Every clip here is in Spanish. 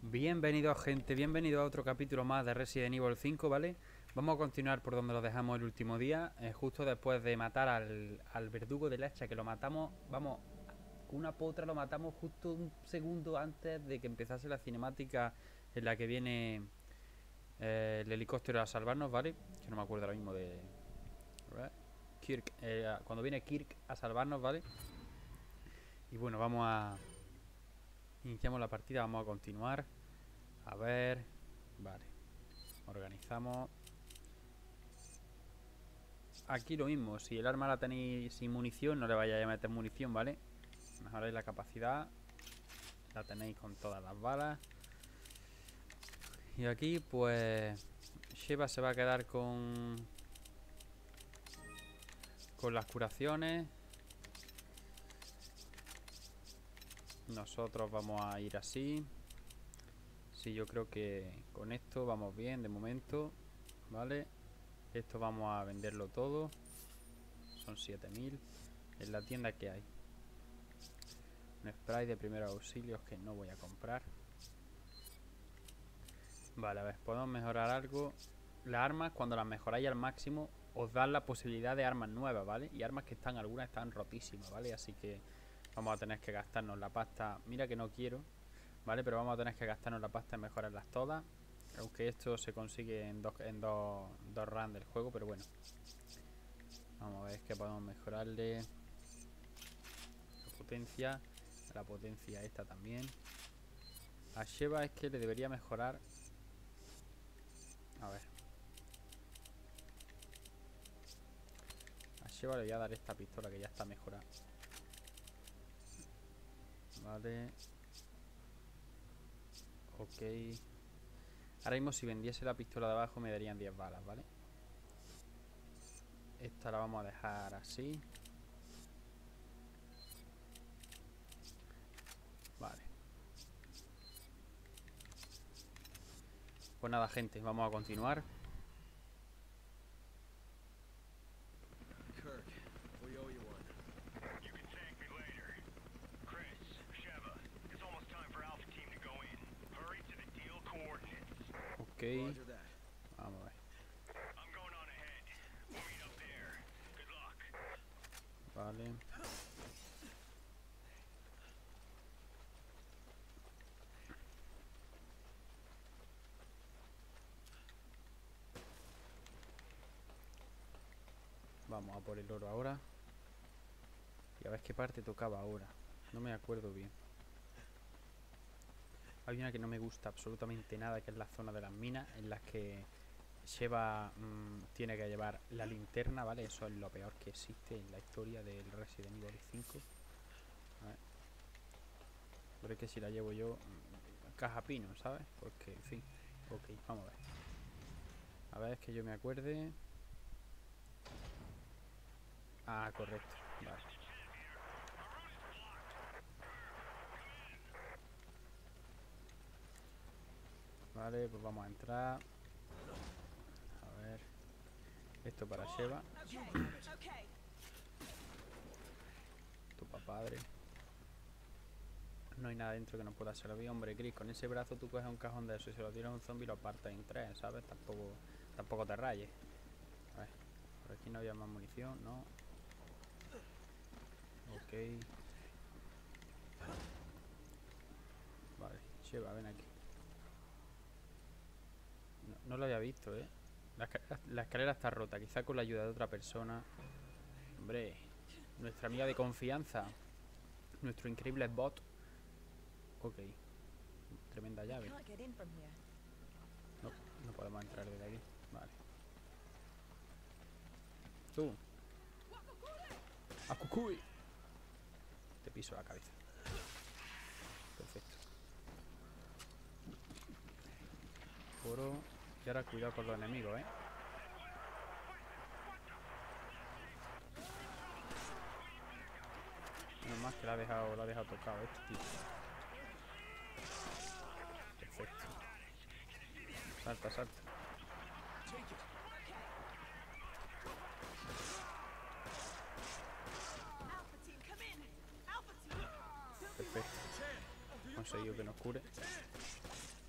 Bienvenidos, gente, bienvenidos a otro capítulo más de Resident Evil 5, ¿vale? Vamos a continuar por donde lo dejamos el último día, justo después de matar al verdugo del hacha, que lo matamos, vamos, con una potra lo matamos justo un segundo antes de que empezase la cinemática en la que viene el helicóptero a salvarnos, ¿vale? Que no me acuerdo ahora mismo de... Kirk, cuando viene Kirk a salvarnos, ¿vale? Y bueno, vamos a... Iniciamos la partida, vamos a continuar. A ver... Vale. Organizamos. Aquí lo mismo. Si el arma la tenéis sin munición, no le vayáis a meter munición, ¿vale? Mejoráis la capacidad. La tenéis con todas las balas. Y aquí, pues... Sheva se va a quedar con las curaciones. Nosotros vamos a ir así. Sí, yo creo que con esto vamos bien de momento, ¿vale? Esto vamos a venderlo todo. Son 7000. En la tienda que hay un spray de primeros auxilios que no voy a comprar. Vale, a ver, podemos mejorar algo. Las armas, cuando las mejoráis al máximo, os dan la posibilidad de armas nuevas, ¿vale? Y armas que algunas están rotísimas, ¿vale? Así que vamos a tener que gastarnos la pasta. Mira que no quiero, ¿vale? Pero vamos a tener que gastarnos la pasta en mejorarlas todas. Aunque esto se consigue en dos runs del juego, pero bueno. Vamos a ver qué podemos mejorarle. La potencia esta también. A Sheva es que le debería mejorar. A ver. A Sheva le voy a dar esta pistola que ya está mejorada. Vale. Ok. Ahora mismo si vendiese la pistola de abajo me darían 10 balas, ¿vale? Esta la vamos a dejar así. Vale. Pues nada, gente, vamos a continuar. Kirk, we owe you one. You can thank me later. Chris, Sheva, it's almost time for Alpha Team to go in. Hurry to the deal coordinates. Ok. Roger that. Vamos a ver. I'm going on ahead. We'll meet up there. Good luck. Vale. Vamos a por el oro ahora. Y a ver qué parte tocaba ahora. No me acuerdo bien. Hay una que no me gusta absolutamente nada, que es la zona de las minas, en las que Sheva tiene que llevar la linterna, ¿vale? Eso es lo peor que existe en la historia del Resident Evil 5. A ver. Pero es que si la llevo yo, caja pino, ¿sabes? Porque, en fin. Ok, vamos a ver. A ver, es que yo me acuerde. Ah, correcto. Vale. Vale, pues vamos a entrar. A ver. Esto para Sheva. Tu padre. No hay nada dentro que no pueda servir. Hombre, Chris, con ese brazo tú coges un cajón de eso y se lo tiras a un zombie y lo partes en tres, ¿sabes? Tampoco te rayes. A ver, por aquí no había más munición, ¿no? Ok. Vale, Sheva, ven aquí. No lo había visto, ¿eh? La escalera está rota, quizá con la ayuda de otra persona. Hombre, nuestra amiga de confianza. Nuestro increíble bot. Ok. Tremenda llave. No, no podemos entrar desde aquí. Vale. Tú. ¡A Cucuy! Te piso la cabeza. Perfecto. Oro. Y ahora cuidado con los enemigos, ¿eh? Menos más que lo ha dejado tocado este tío. Perfecto. Salta, salta. Perfecto. Conseguido que nos cure.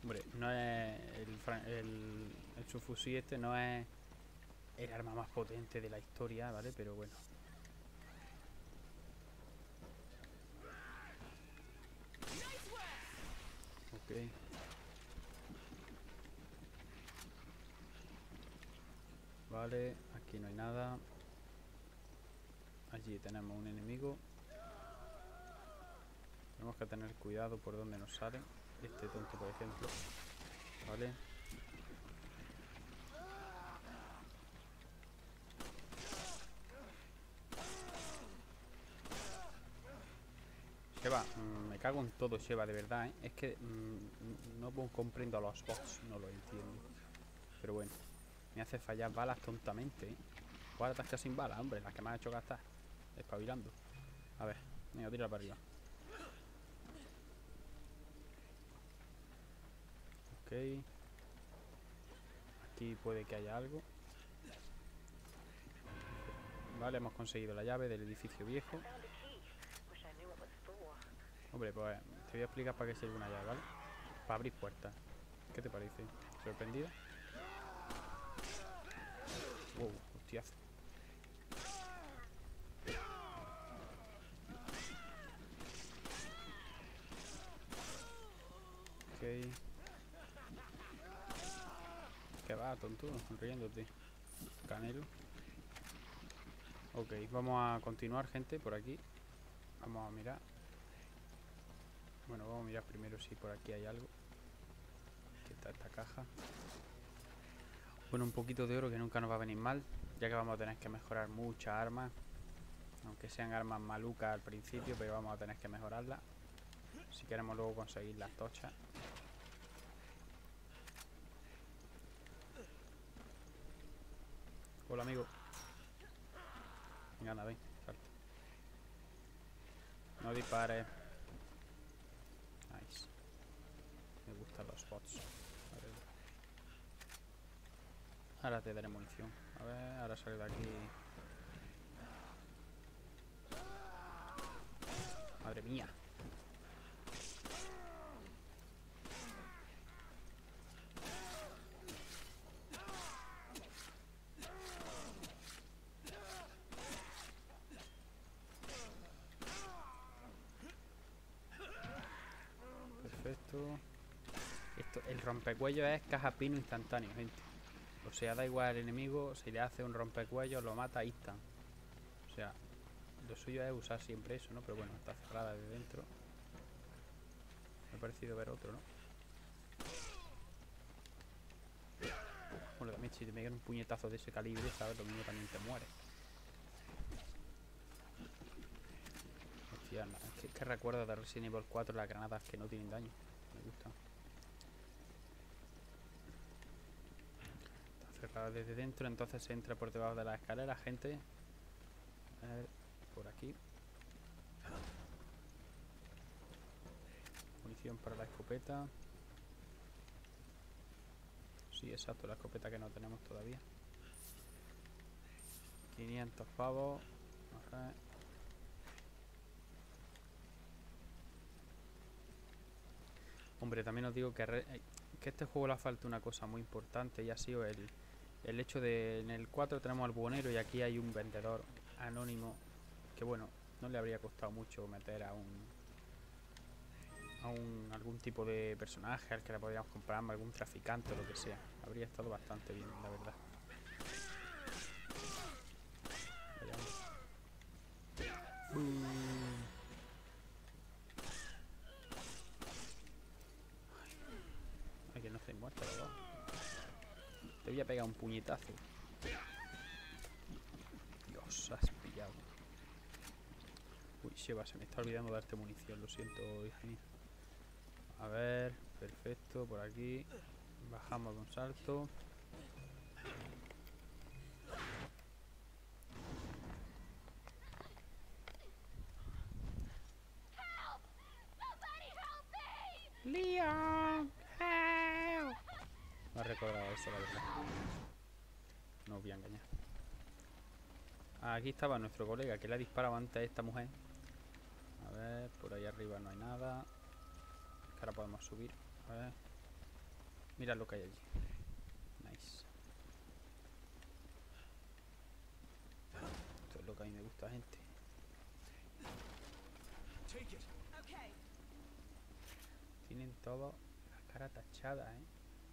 Hombre, no es el subfusil este no es el arma más potente de la historia, ¿vale? Pero bueno. Ok. Vale, aquí no hay nada. Allí tenemos un enemigo. Tenemos que tener cuidado por donde nos sale. Este tonto, por ejemplo. Vale. Sheva, me cago en todo, Sheva, de verdad, ¿eh? Es que no comprendo a los bots, no lo entiendo. Pero bueno, me hace fallar balas tontamente, ¿eh? ¿Cuál atasca sin balas, hombre? Las que me ha hecho gastar. Espabilando. A ver, venga, tira para arriba. Ok. Aquí puede que haya algo. Vale, hemos conseguido la llave del edificio viejo. Hombre, pues te voy a explicar para qué sirve una llave, ¿vale? Para abrir puertas. ¿Qué te parece? ¿Sorprendido? Wow, hostiazo. Ok. ¿Qué va, tonto? Riéndote. Canelo. Ok, vamos a continuar, gente, por aquí. Vamos a mirar. Bueno, vamos a mirar primero si por aquí hay algo. Aquí está esta caja. Bueno, un poquito de oro que nunca nos va a venir mal, ya que vamos a tener que mejorar muchas armas. Aunque sean armas malucas al principio, pero vamos a tener que mejorarlas si queremos luego conseguir las tochas. Hola, amigo. Venga, anda, ven, salta. No dispares. Nice. Me gustan los bots. Ahora te daré munición. A ver, ahora sale de aquí. Madre mía. Perfecto. El rompecuello es caja pino instantáneo, gente. O sea, da igual al enemigo, si le hace un rompecuello lo mata instant. O sea, lo suyo es usar siempre eso, ¿no? Pero bueno, está cerrada de dentro. Me ha parecido ver otro, ¿no? Bueno, también si te pegan un puñetazo de ese calibre, ¿sabes? Lo mismo también te muere. Hostia, no, es que recuerdo de Resident Evil 4 las granadas que no tienen daño. Me gustan. Está cerrada desde dentro, entonces se entra por debajo de la escalera, gente. A ver, por aquí. Munición para la escopeta. Sí, exacto, la escopeta que no tenemos todavía. 500 pavos. Ajá. Hombre, también os digo que a este juego le falta una cosa muy importante y ha sido el hecho de en el 4 tenemos al buhonero y aquí hay un vendedor anónimo que bueno, no le habría costado mucho meter a algún tipo de personaje al que le podríamos comprar, algún traficante o lo que sea. Habría estado bastante bien, la verdad. Ay, que no estoy muerto, ¿verdad? Te voy a pegar un puñetazo. Dios, has pillado. Uy, Sheva, se me está olvidando darte munición, lo siento, hija mía. A ver, perfecto, por aquí. Bajamos de un salto. Leon, help. No he recordado eso, la verdad. No os voy a engañar. Aquí estaba nuestro colega que le ha disparado antes a esta mujer. A ver, por ahí arriba no hay nada. Que ahora podemos subir. A ver. Mira lo que hay allí. Nice. Esto es lo que a mí me gusta, gente. Take it. Okay. Tienen todo la cara tachada, ¿eh?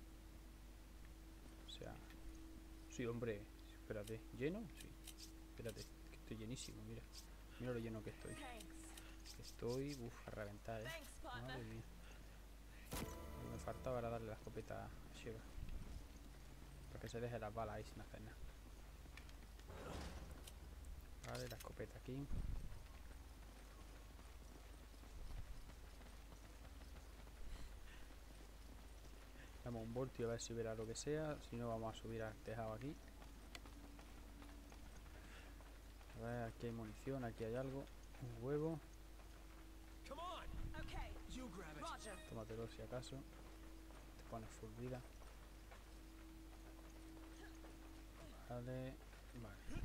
O sea... Sí, hombre. Espérate. ¿Lleno? Sí. Espérate, que estoy llenísimo, mira. Mira lo lleno que estoy. Thanks. Estoy, a reventar, ¿eh? Thanks, partner. Madre mía. Lo que me faltaba era darle la escopeta a Sheva. Para que se deje las balas ahí sin hacer nada. Vale, la escopeta aquí. Damos un voltio a ver si verá lo que sea. Si no, vamos a subir al tejado aquí. A ver, aquí hay munición, aquí hay algo. Un huevo. Come on. Okay. You grab it. Roger. Tómatelo si acaso. Te pones full vida. Vale. Vale.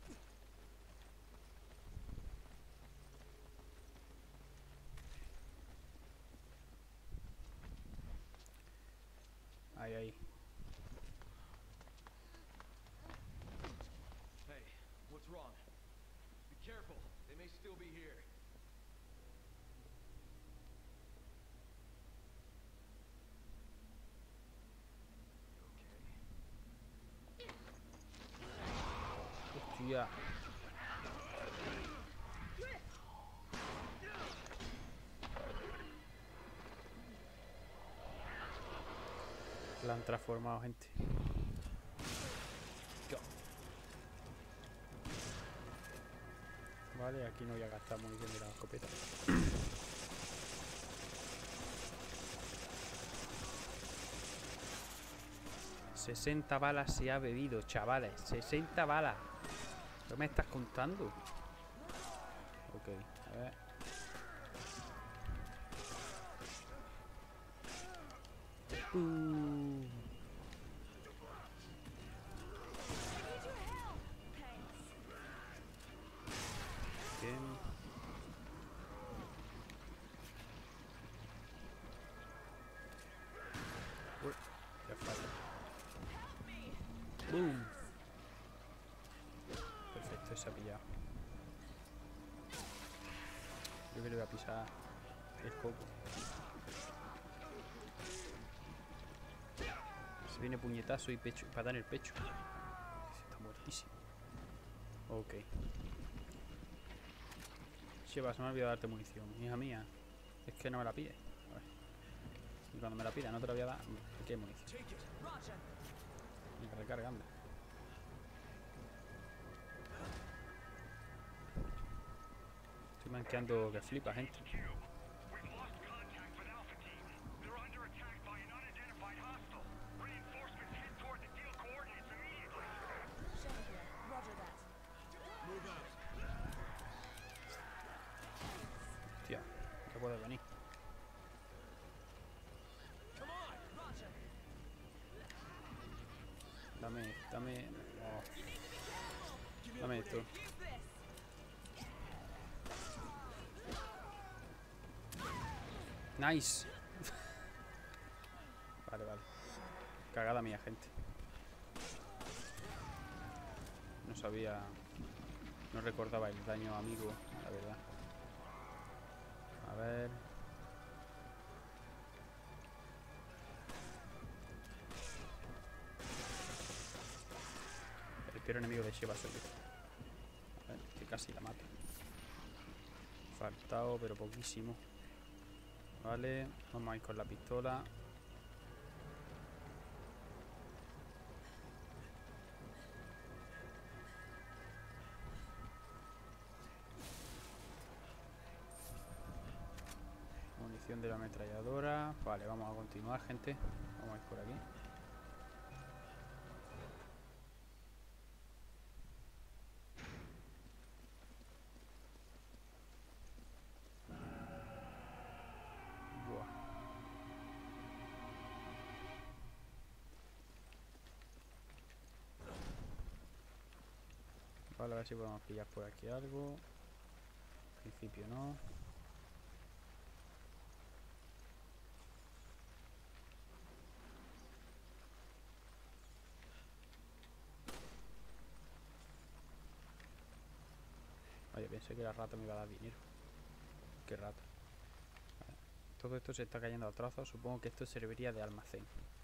Ahí, ahí. Hey, what's wrong? Be careful. They may still be here. Hostia. La han transformado, gente. Vale, aquí no voy a gastar munición de la escopeta. 60 balas se ha bebido, chavales. 60 balas. ¿Qué me estás contando? Ok, a ver. I need your help. Thanks. Bien. Uy, ya falla. Help me. ¡Boom! Perfecto, se ha pillado. Yo que le voy a pisar el coco. Se viene puñetazo y pecho, patada en el pecho. Está muertísimo. Ok. Sheva, se me ha olvidado darte munición. Hija mía. Es que no me la pide. A ver. Y cuando me la pida no te la voy a dar. Aquí hay munición. Take it. Roger. Y que recarga, anda. Estoy manqueando que flipa, gente. We've lost contact with Alpha Team. They're under attack by an unidentified hostile. Reinforcements head toward the deal coordinates immediately. Sheva here. Roger that. Move out. Hostia, no puede venir. Come on. Roger. Dame. Oh, Give me dame a esto. Use this. Nice. Vale, vale. Cagada mía, gente. No sabía. No recordaba el daño amigo, la verdad. A ver. El peor enemigo de Sheva soy yo. A ver, que casi la mato. Faltado, pero poquísimo. Vale, vamos a ir con la pistola. Munición de la ametralladora. Vale, vamos a continuar, gente. Vamos a ir por aquí. Buah. Vale, a ver si podemos pillar por aquí algo. En principio no. Pensé que la rata me iba a dar dinero. Qué rata. Vale. Todo esto se está cayendo a trozos. Supongo que esto serviría de almacén.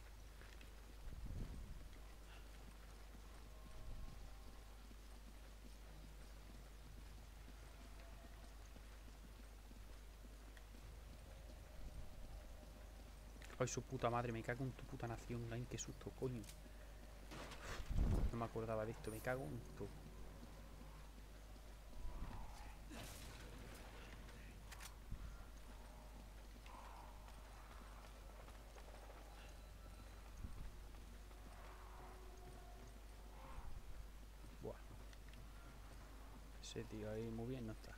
Ay, su puta madre, me cago en tu puta nación, Line, qué susto, coño. No me acordaba de esto, me cago en tu. Buah. Ese tío ahí muy bien no está.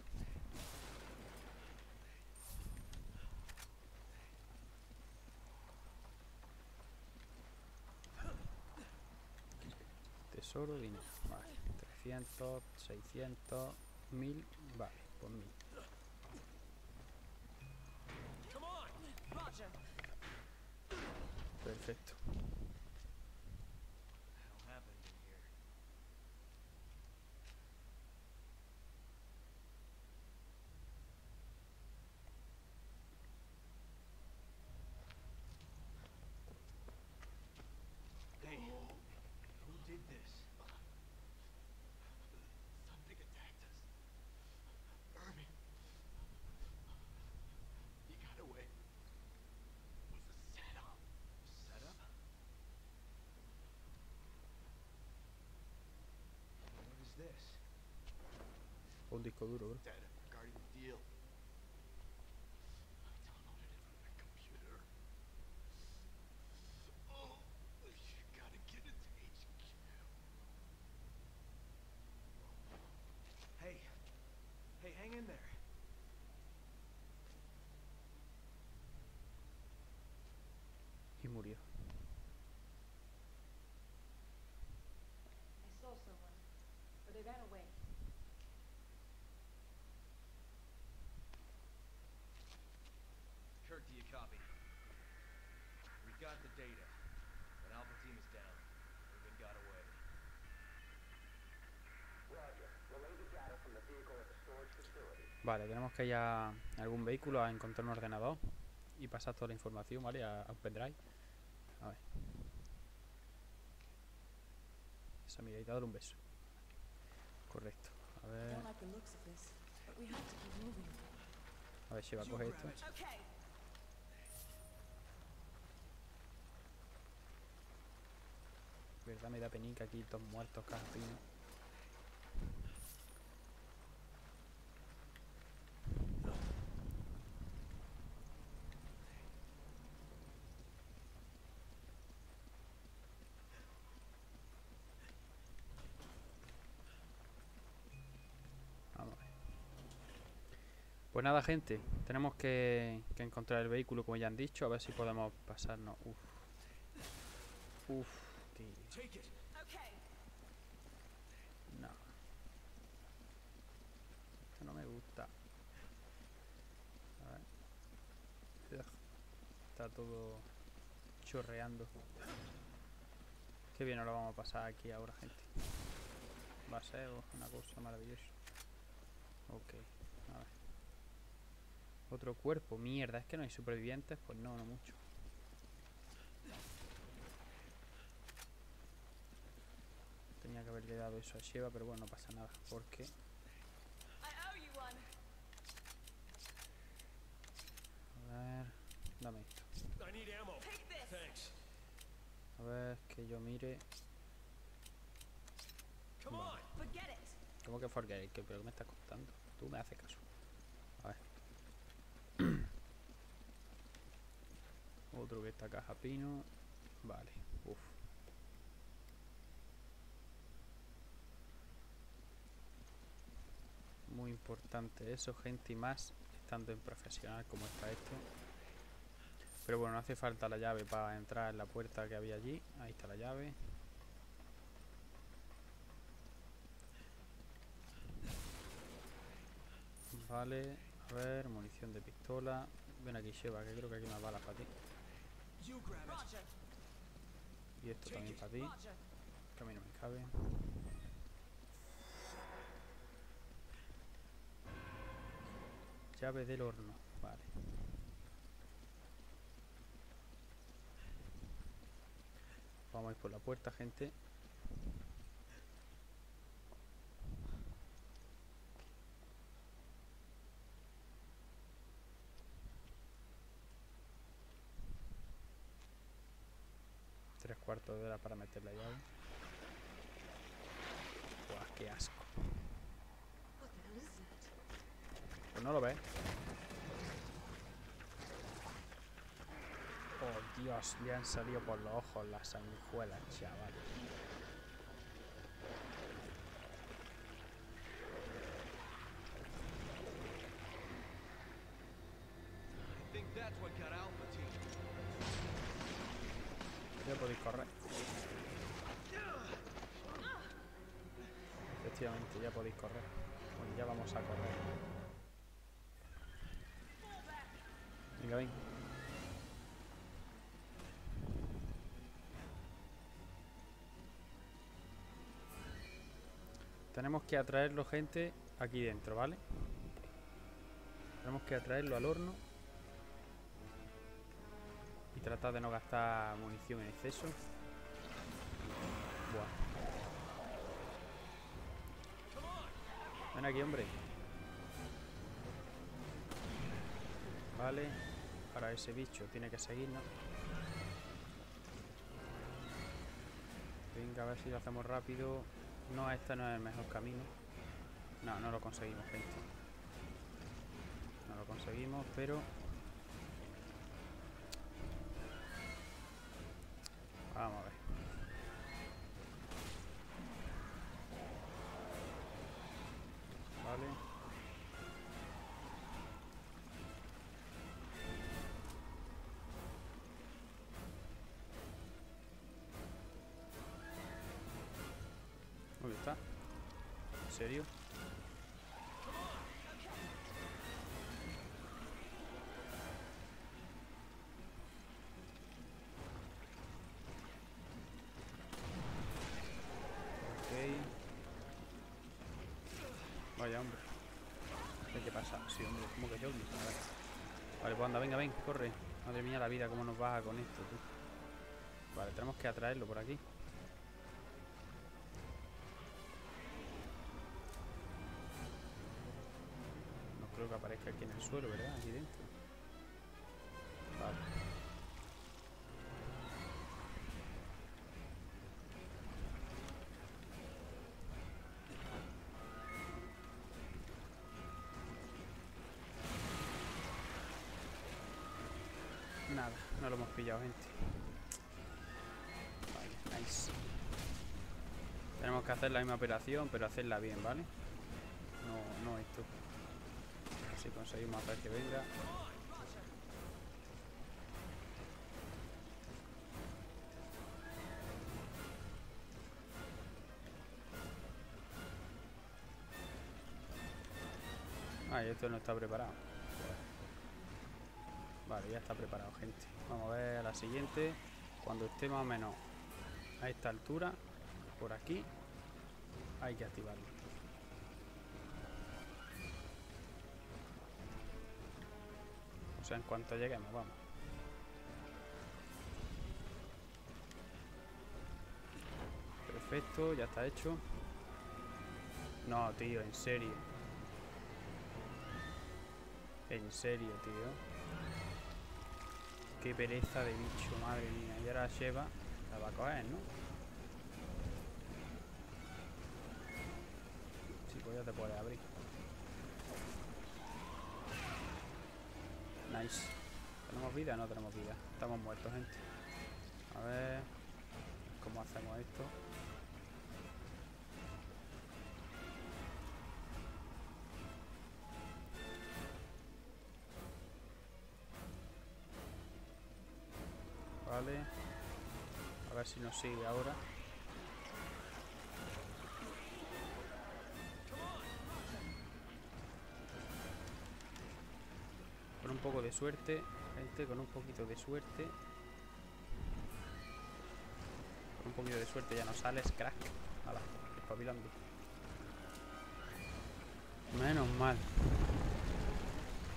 Tesoro, dinero. Vale. 300, 600, 1000. Vale, pues 1000. Come on! Roger. Perfecto. What happened in here? Hey, who did this? Something attacked us. Irving. He got away. It was a setup. Setup? What is this? Un disco duro, bro. Data regarding the deal. I downloaded it from the computer. Oh, you gotta get it to HQ. Hey. Hey, hang in there. Y murió. I saw someone, but they ran away. Kurt, do you copy? We've got the data, but Alpha Team is down. Irving got away. Vale, tenemos que ir a algún vehículo a encontrar un ordenador y pasar toda la información, ¿vale? A un pendrive. A ver. Esa miradita, dale un beso. Correcto. A I ver. don't like the looks of this, but we have to keep moving. A ver si va a coger esto. Okay. Verdad, me da penica aquí, todos muertos, campino. Vamos a ver. Pues nada, gente, tenemos que encontrar el vehículo, como ya han dicho, a ver si podemos pasarnos. Uf. Uf, tío. Take it. Okay. No. Esto no me gusta. A ver. Ugh. Está todo chorreando. Qué bien nos lo vamos a pasar aquí ahora, gente. Va a ser una cosa maravillosa. Ok, a ver. Otro cuerpo, mierda, es que no hay supervivientes. Pues no, no mucho. Tenía que haberle dado eso a Sheva, pero bueno, no pasa nada, porque... I owe you one. A ver... Dame esto. I need ammo. Take this. Thanks. A ver, que yo mire... Come on. Forget it. ¿Cómo que forget it? ¿Pero qué me estás contando? Tú me haces caso. A ver. Otro que está caja pino. Vale. Uf. Muy importante eso, gente, y más estando en profesional como está esto. Pero bueno, no hace falta la llave para entrar en la puerta que había allí. Ahí está la llave. Vale, a ver, munición de pistola. Ven aquí, Sheva, que creo que aquí hay más balas para ti. You grab it. Roger. Y esto también para ti, Roger. que a mí no me cabe. Llave del horno. Vale. Vamos a ir por la puerta, gente. Tres cuartos de hora para meter la llave. Buah, qué asco. What the hell is that? Pues no lo ves. Oh, Dios, le han salido por los ojos las sanguijuelas, chaval. I think that's what got Alpha Team. Ya podéis correr. Efectivamente, ya podéis correr. Pues ya vamos a correr. Venga, ven. Tenemos que atraerlo, gente, aquí dentro, ¿vale? Tenemos que atraerlo al horno. Y tratar de no gastar munición en exceso. Buah. Ven aquí, hombre. Vale. Ahora ese bicho tiene que seguirnos. Venga, a ver si lo hacemos rápido. No, este no es el mejor camino. No, no lo conseguimos, gente. No lo conseguimos, pero... Vamos a ver. Vale. ¿Dónde está? ¿En serio? Vaya, hombre. ¿Qué pasa? Sí, hombre, ¿cómo que yo? Vale, vale, pues anda, venga, ven, corre. Madre mía, la vida, cómo nos baja con esto, tú. Vale, tenemos que atraerlo por aquí. No creo que aparezca aquí en el suelo, ¿verdad? Aquí dentro. Vale. Nada, no lo hemos pillado, gente. Vale, nice. Tenemos que hacer la misma operación, pero hacerla bien, ¿vale? No esto. A ver si conseguimos hacer que venga. Ah, y esto no está preparado. Vale, ya está preparado, gente. Vamos a ver a la siguiente. Cuando esté más o menos a esta altura, por aquí, hay que activarlo. O sea, en cuanto lleguemos, vamos. Perfecto, ya está hecho. No, tío, en serio. En serio, tío. Qué pereza de bicho, madre mía. Y ahora Sheva la va a coger, ¿no? Sí, pues ya te puedes abrir. Nice. ¿Tenemos vida? No tenemos vida. Estamos muertos, gente. A ver cómo hacemos esto. Vale. A ver si nos sigue ahora. Con un poco de suerte, gente, con un poquito de suerte. Con un poquito de suerte ya nos sales, crack. Hala, espabilando. Menos mal.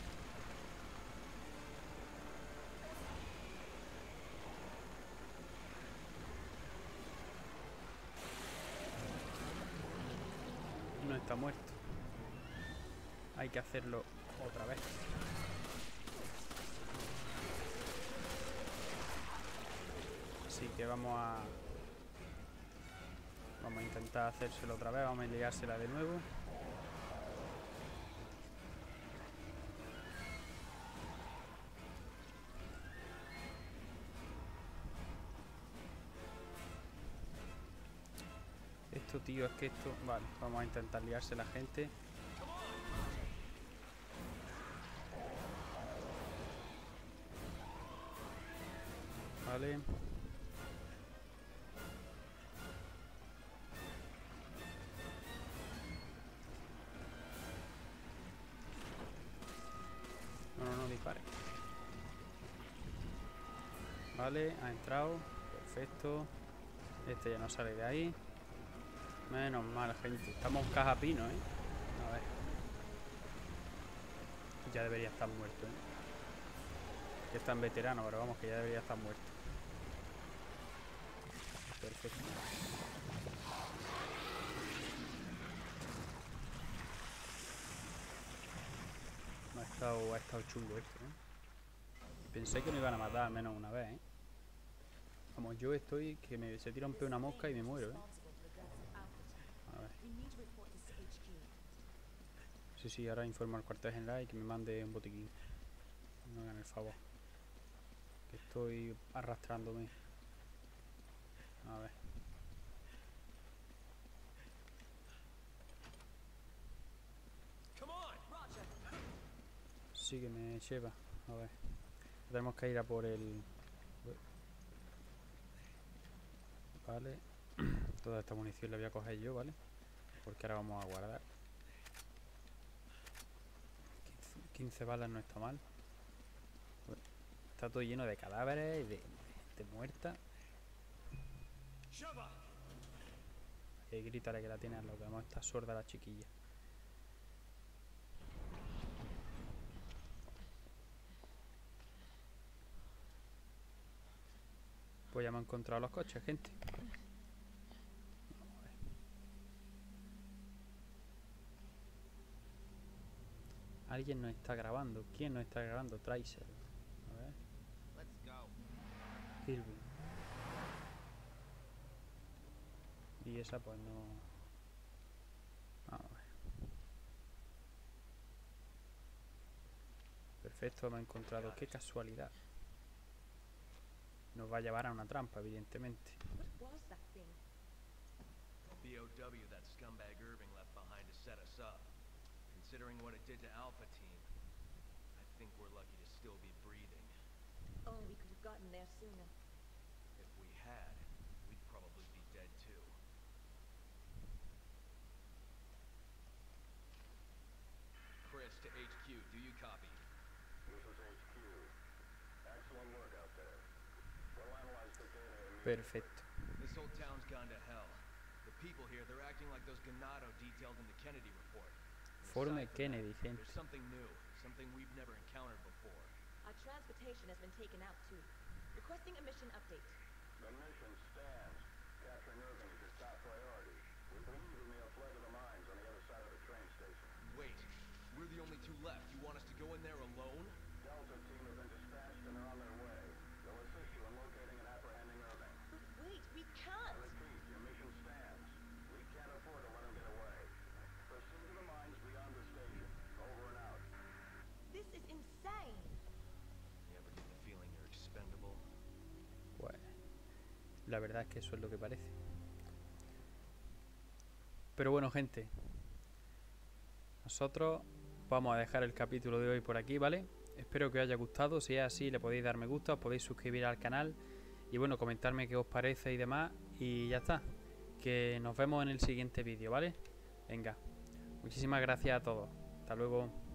está muerto. Hay que hacerlo otra vez. Así que vamos a intentar hacérselo otra vez. Vamos a ligársela de nuevo. Esto, tío, es que esto... Vale, vamos a intentar liarse la gente. Vale. No dispare. Vale, ha entrado. Perfecto. Este ya no sale de ahí. Menos mal, gente. Estamos en caja pino, ¿eh? A ver. Ya debería estar muerto, ¿eh? Que está en veterano, pero vamos, que ya debería estar muerto. Perfecto. No, ha estado chungo esto, ¿eh? Pensé que me iban a matar al menos una vez, ¿eh? Como yo estoy, que se tira un peo una mosca y me muero, ¿eh? A ver. Sí, ahora informo al cuartel general y que me mande un botiquín. No hagan el favor. Que estoy arrastrándome. A ver. Sí que me lleva. A ver. Tenemos que ir a por el... Vale. Toda esta munición la voy a coger yo, ¿vale? Porque ahora vamos a guardar. 15 balas no está mal. Está todo lleno de cadáveres y de gente muerta. Grítale que la tiene a lo que vamos, está sorda la chiquilla. Pues ya me han encontrado los coches, gente. Alguien nos está grabando. ¿Quién nos está grabando? Tracer. A ver. Kirby. Y esa pues no... Vamos a ver. Perfecto, me he encontrado. Qué casualidad. Nos va a llevar a una trampa, evidentemente. BOW that scumbag Irving left behind to set us up. Considering what it did to Alpha Team, I think we're lucky to still be breathing. Oh, we could have gotten there sooner. If we had, we'd probably be dead too. Chris to HQ, do you copy? This is HQ. Excellent work out there. We'll analyze the data immediately. Perfecto. This whole town's gone to hell. The people here, they're acting like those Ganado detailed in the Kennedy report. Forme Kennedy, gente. There's something new, something we've never encountered before. Our transportation has been taken out too. Requesting a mission update. The mission stands. Capturing Irving is your top priority. We believe he may have fled to the mines on the other side of the train station. Wait, we're the only two left. You want us to go in there alone? Delta team have been dispatched and are on their way. They'll assist you in locating and apprehending Irving. But wait, we I can't! repeat, your mission stands. We can't afford to let him get away. Proceed to the mines beyond the station. Over and out. This is insane! You ever get the feeling you're expendable? Pues la verdad es que eso es lo que parece. Pero bueno, gente, nosotros vamos a dejar el capítulo de hoy por aquí, ¿vale? Espero que os haya gustado. Si es así, le podéis dar me gusta, os podéis suscribir al canal y bueno, comentarme qué os parece y demás. Y ya está, que nos vemos en el siguiente vídeo, ¿vale? Venga, muchísimas gracias a todos. Hasta luego.